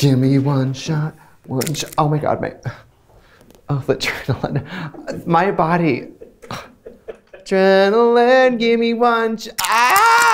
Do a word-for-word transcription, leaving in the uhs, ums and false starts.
Give me one shot, one shot. Oh my God, my, oh, the adrenaline. My body. Adrenaline, give me one shot. Ah!